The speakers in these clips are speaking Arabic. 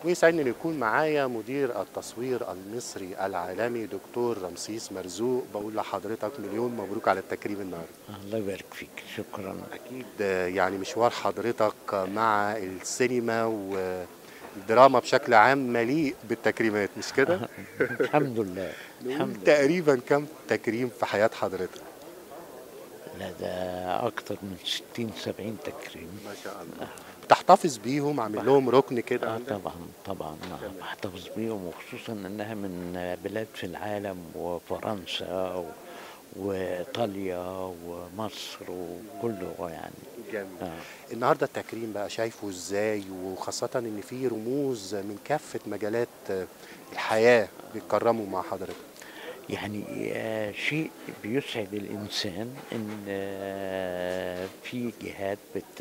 ويسعدني ان يكون معايا مدير التصوير المصري العالمي دكتور رمسيس مرزوق. بقول لحضرتك مليون مبروك على التكريم النهارده. الله يبارك فيك، شكرا. اكيد يعني مشوار حضرتك مع السينما والدراما بشكل عام مليء بالتكريمات، مش كده؟ الحمد لله. نقول الحمد لله. تقريبا كم تكريم في حياة حضرتك؟ لا، ده اكتر من 60 70 تكريم. ما شاء الله. بتحتفظ بيهم، عامل لهم ركن كده عندك؟ طبعا طبعا. بحتفظ بيهم، وخصوصا انها من بلاد في العالم، وفرنسا وايطاليا ومصر وكله يعني. جميل. آه. النهارده التكريم بقى شايفه ازاي، وخاصة ان في رموز من كافة مجالات الحياة بيتكرموا مع حضرتك؟ يعني شيء بيسعد الإنسان إن في جهات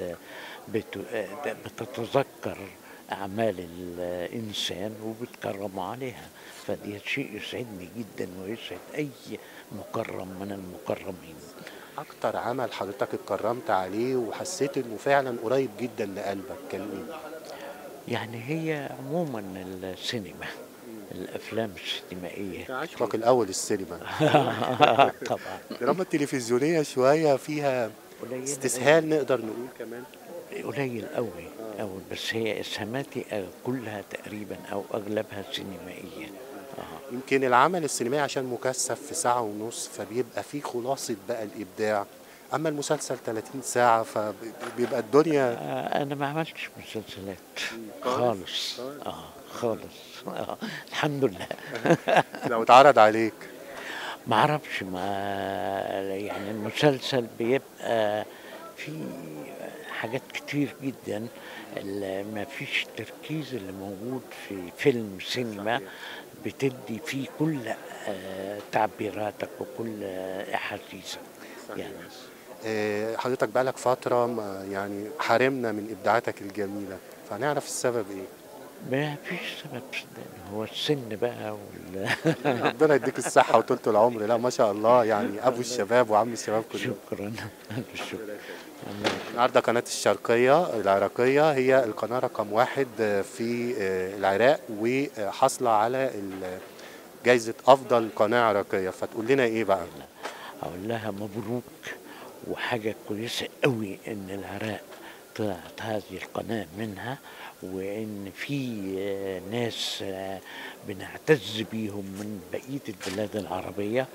بتتذكر أعمال الإنسان وبتكرم عليها، فدي شيء يسعدني جدا ويسعد أي مكرم من المكرمين. اكتر عمل حضرتك اتكرمت عليه وحسيت انه فعلا قريب جدا لقلبك كان ايه؟ يعني هي عموما السينما، الأفلام السينمائية عشقك الاول السينما. طبعا. الدراما التلفزيونية شوية فيها قليلة أوي. استسهال نقدر نقول كمان. قليل قوي قوي، بس هي اسهاماتي كلها تقريبا او اغلبها سينمائيه. يمكن العمل السينمائي عشان مكثف في ساعة ونص فبيبقى فيه خلاصة بقى الإبداع، أما المسلسل 30 ساعة فبيبقى الدنيا. انا ما عملتش مسلسلات خالص. خالص. خالص. الحمد لله. لو اتعرض عليك. ما اعرفش، ما يعني المسلسل بيبقى في حاجات كتير جدا، ما فيش التركيز اللي موجود في فيلم سينما، بتدي فيه كل تعبيراتك وكل احاسيسك يعني. حضرتك بقالك فترة يعني حارمنا من إبداعاتك الجميلة، فهنعرف السبب إيه؟ ما فيش سبب صدقني، هو السن بقى ربنا يديك الصحة وطولة العمر. لا ما شاء الله، يعني أبو الشباب وعم الشباب كلهم. شكرا. الشكر. النهارده قناة الشرقية العراقية هي القناة رقم 1 في العراق، وحاصلة على جايزة أفضل قناة عراقية، فتقول لنا إيه بقى؟ اقول لها مبروك، وحاجه كويسه قوي ان العراق طلعت هذه القناه منها، وان في ناس بنعتز بيهم من بقيه البلاد العربيه،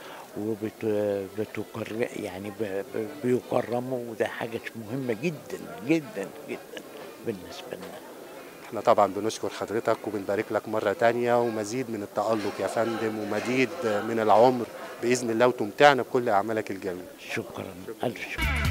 يعني بيكرموا، وده حاجه مهمه جدا جدا جدا بالنسبه لنا. احنا طبعا بنشكر حضرتك وبنبارك لك مرة تانية، ومزيد من التألق يا فندم، ومزيد من العمر بإذن الله، وتمتعنا بكل أعمالك الجميلة. شكرا. ألف شكر.